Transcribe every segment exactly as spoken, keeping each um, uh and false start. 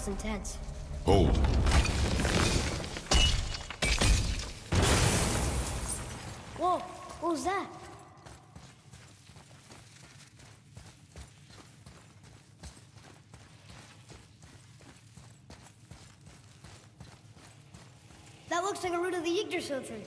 was intense. Hold. Whoa, what was that? That looks like a root of the Yggdrasil tree.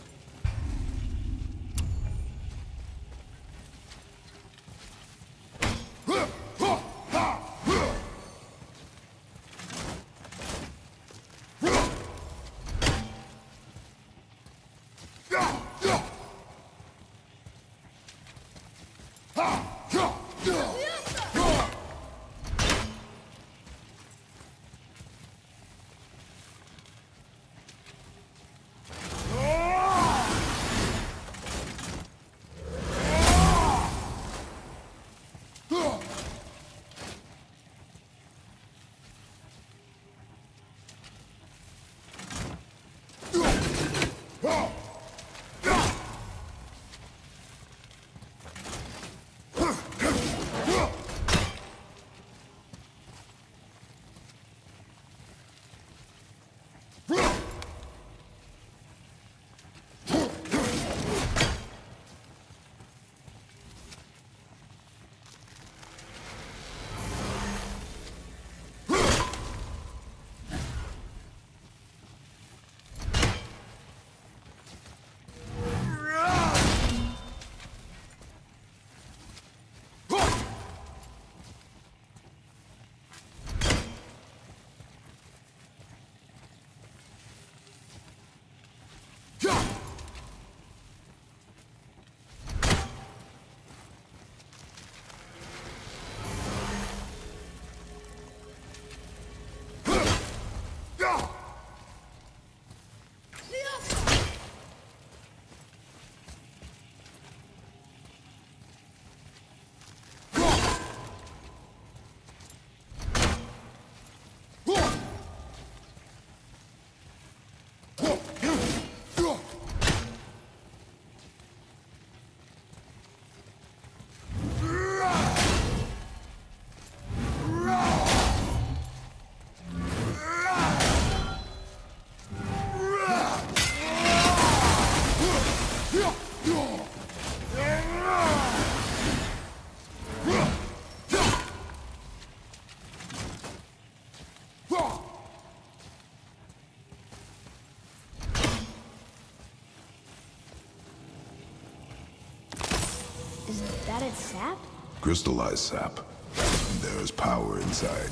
Is that its sap? Crystallized sap. There is power inside.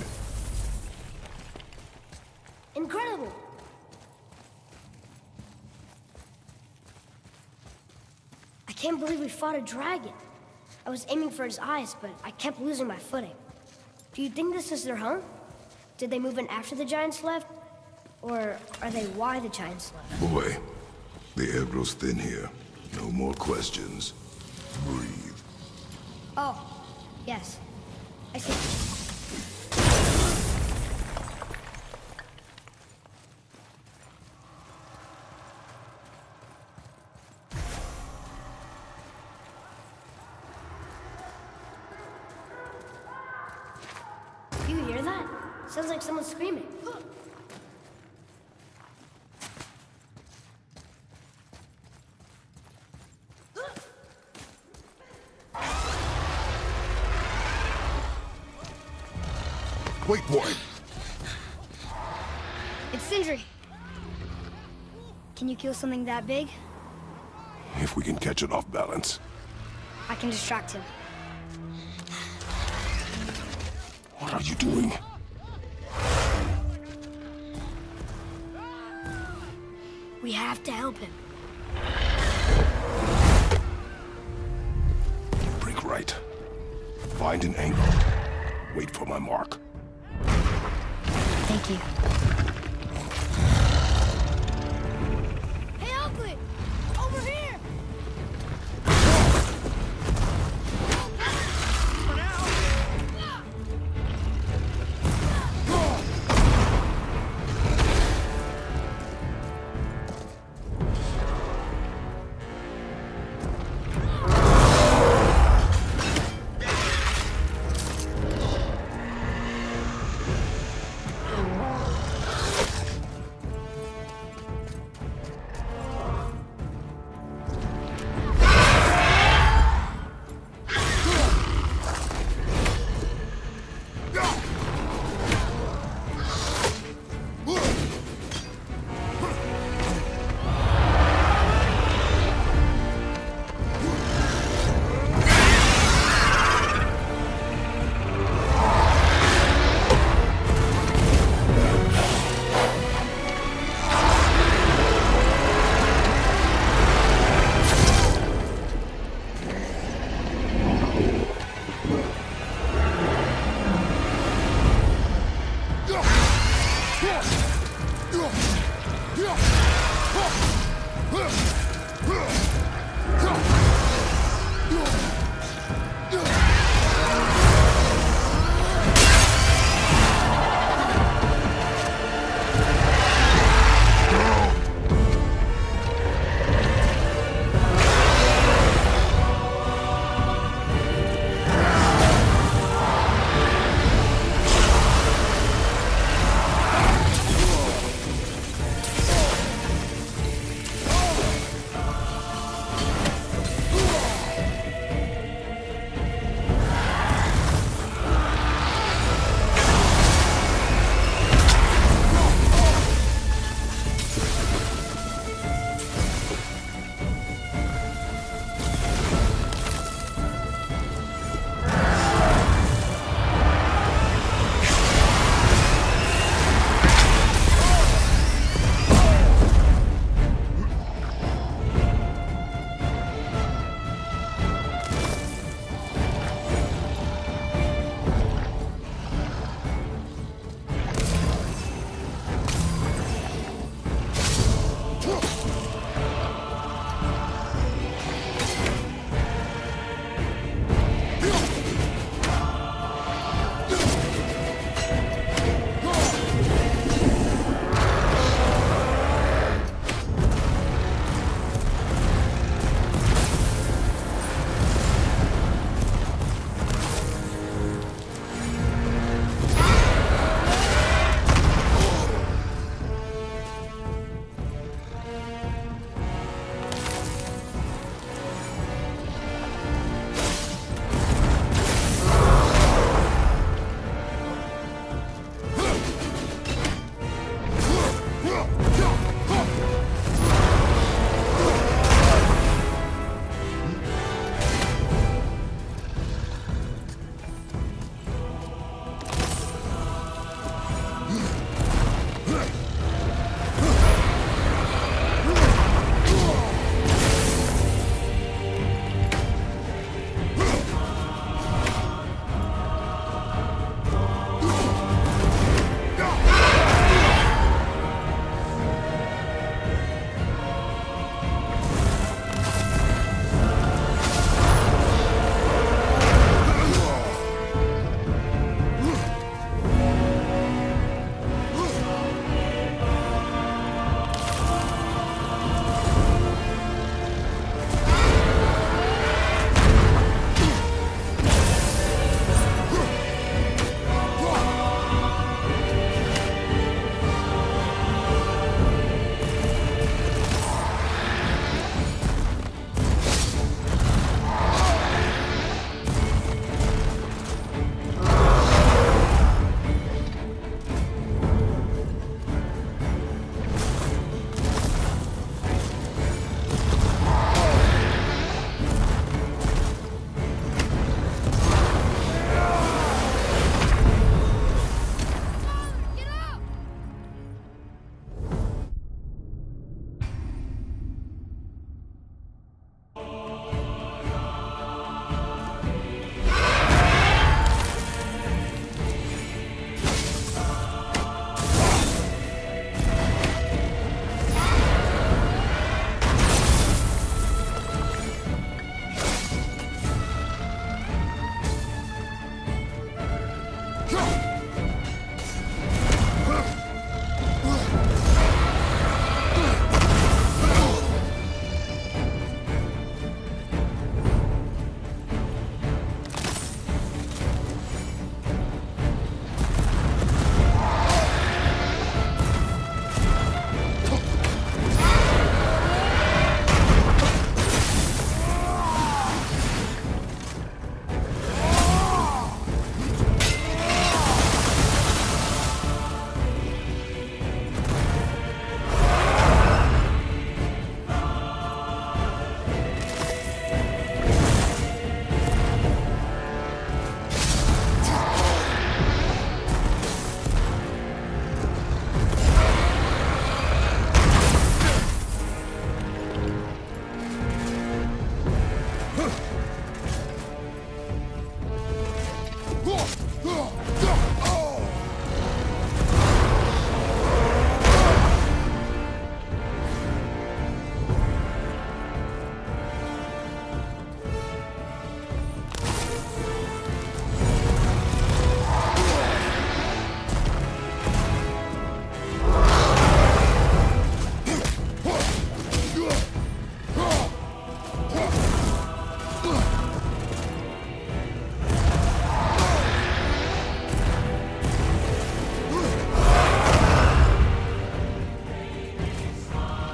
Incredible! I can't believe we fought a dragon. I was aiming for his eyes, but I kept losing my footing. Do you think this is their home? Did they move in after the giants left? Or are they why the giants left? Boy, the air grows thin here. No more questions. Breathe. Oh, yes. I see. Do you hear that? Sounds like someone screaming. Wait, boy! It's Sindri. Can you kill something that big? If we can catch it off balance. I can distract him. What are you doing? We have to help him. Break right. Find an angle. Wait for my mark. Thank you. Hey, Oakley! Over here!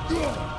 Ugh!